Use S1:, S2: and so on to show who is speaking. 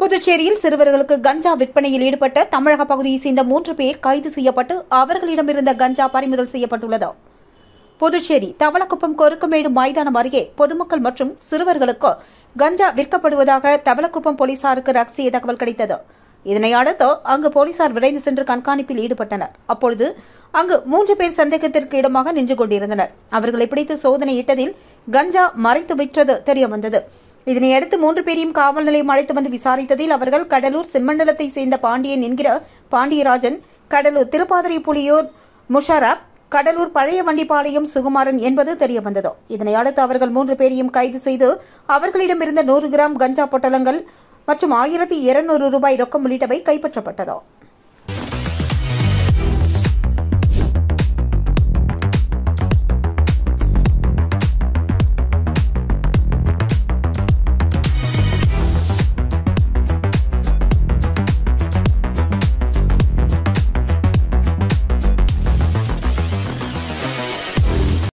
S1: புதுச்சேரியில் சிறுவர்களுக்கு கஞ்சா விற்பனையில் ஈடுபட்ட தமிழக பகுதியைச் சேர்ந்த 3 பேர் கைது செய்யப்பட்டு அவர்களிடமிருந்த கஞ்சா பறிமுதல் செய்யப்பட்டுள்ளது. புதுச்சேரி தவளக்குப்பம் கொருக்குமேடு மைதானம் அருகே பொதுமக்கள் மற்றும் சிறுவர்களுக்கு கஞ்சா விற்கப்படுவதாக தவளக்குப்பம் போலீசாருக்கு ரகசிய தகவல் கிடைத்தது. இதனை அடுத்து அங்கு போலீசார் விரைந்து சென்று கண்காணிப்பில் ஈடுபட்டனர். அப்பொழுது அங்கு 3 பேர் சந்தேகத்திற்கு இடமாக நின்று கொண்டிருந்தனர். அவர்களை பிடித்து சோதனையிட்டதில் கஞ்சா மறைத்து விற்றது தெரியவந்தது. இதனையடுத்து 3 பேரையும் காவல் நிலையம் அழைத்து வந்து விசாரித்ததில் அவர்கள் கடலூர் செம்மண்டலத்தை சேர்ந்த பாண்டியன் என்கிற பாண்டியராஜன், கடலூர் திருப்பாதிரை புலியூர் முஷாரப், கடலூர் பழைய வண்டிப்பாளையம் சுகுமாரன் என்பது தெரியவந்தது. இதனை அடுத்து அவர்கள் 3 பேரையும் கைது செய்து அவர்களிடமிருந்த 100 கிராம் கஞ்சா பொட்டலங்கள் மற்றும் 1200 ரூபாய் ரொக்கம் உள்ளிட்டவை கைப்பற்றப்பட்டது.